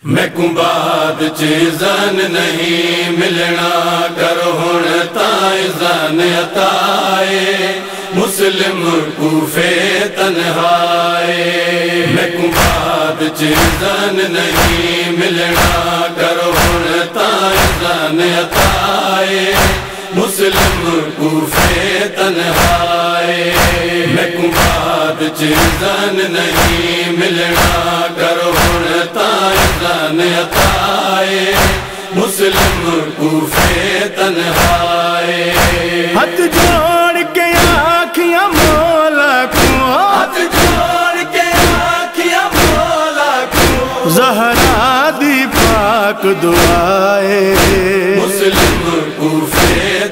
میں کو بعد چیزن نہیں ملنا کرو ہن تائزن عطائے مسلم کوفے تنہائے میں کو بعد چیزن نہیں ملنا کرو ہن تائزن عطائے مسلم کوفے تنہائے میں کو بعد چیزن نہیں ملنا کرو ہن تائزن عطائے مسلم کوفے تنہائے ہاتھ جوڑ کے آنکھیاں مولا کو ہاتھ جوڑ کے آنکھیاں مولا کو زہرا دی پاک دعائے مسلم کوفے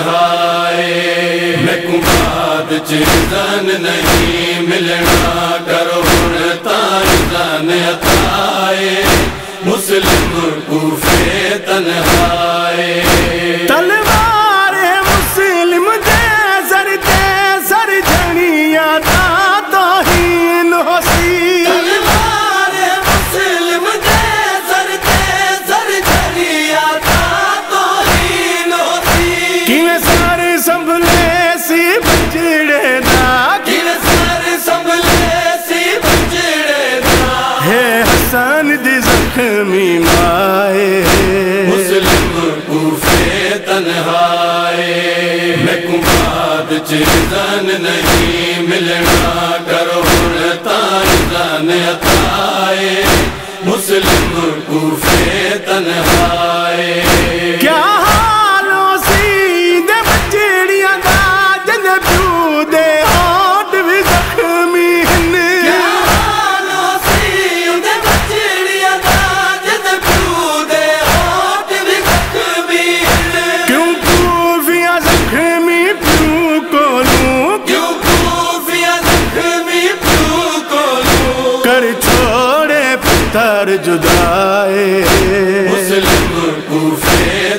تنہائے میں کو بعد چیزن نہیں ملنا کرو ہن تائزن عطائے مسلم کوفے تنہائے تلوار مسلم دے سر تے سر جھڑیاں تا توہین ہوسی تلوار مسلم دے سر تے سر جھڑیاں تا توہین ہوسی کیویں سر سنبھلے سی بچڑے دا کیویں سر سنبھلے سی بچڑے دا ہے حسن دی زخمی مائے مسلم کوفے تنہائے میں کو بعد چیزن نہیں ملنا کرو ہن تائزن عطائے مسلم کوفے تنہائے کیا حالو سی دے بچڑیاں دا جن پیو دے ہوٹ بھی زخمی ہن کیا حالو سی دے بچڑیاں دا جن پیو دے ہوٹ بھی زخمی ہن کیوں کوفیاں زخمی پیو کولوں کیوں کوفیاں زخمی پیو کولوں کر چھوڑے پتر جدائے مسلم کوفے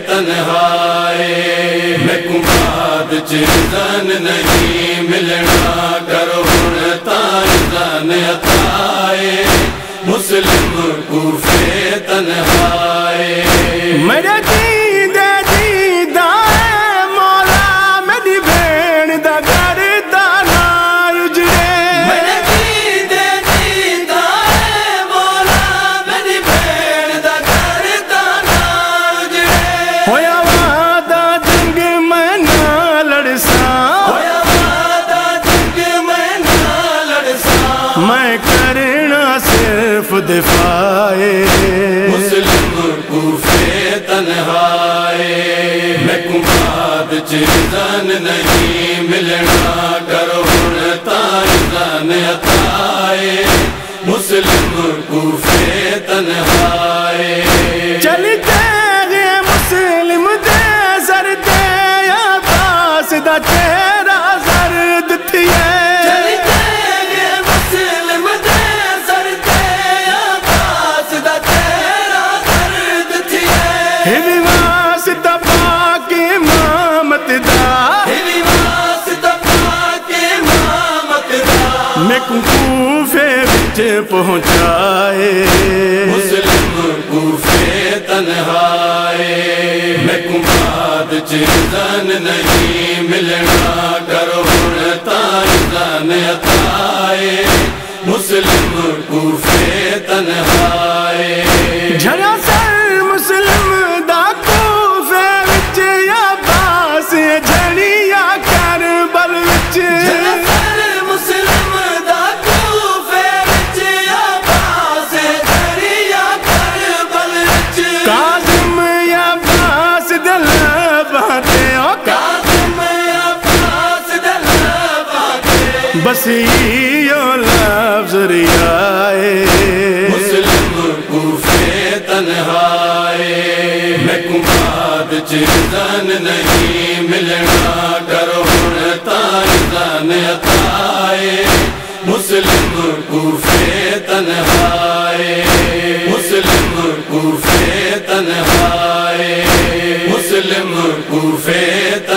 تنہائے میں کو بعد چیزن نہیں ملنا کرو ہن تائزن عطائے مسلم کوفے تنہائے میرے جیندے جیندہ اے مولا میری بھین دا گھر دا نا اجڑے میرے جیندے جیندہ اے مولا میری بھین دا گھر دا نا اجڑے ہویا وعدہ جنگ میں نہ لڑساں ہویا وعدہ جنگ میں نہ لڑساں میں کرنا صرف دفاعے مسلم کوفے تنہائے میں کو بعد چیزن نہیں ملنا کرو ہن تائزن عطائے مسلم کوفے تنہائے چلتے گئے مسلم دے سر تے عباس دا چہرہ زرد تھیے چلتے گئے مسلم دے سر تے عباس دا چہرہ زرد تھیے ہی واسطہ پاک امامت دا ہی واسطہ پاک امامت دا میں کوفے وچ پہنچائے مسلم کوفے تنہائے میں کو بعد چیزن نہیں ملنا کرو ہن تائزن عطائے مسلم کوفے تنہائے جھڑا سر مسلم دا کوفے وچ عباس جھڑیا کربل وچ سر مسلم دا کوفے وچ عباس جھڑیا کربل وچ کاظم عباس دل باتے او کاظم عباس دل باتے بس ایو لفظ ریائے مسلم کوفے تنہائے میں کو بعد چیزن نہیں ملنا کرو ہن تائزن عطائے مسلم کوفے تنہائے مسلم کوفے تنہائے مسلم کوفے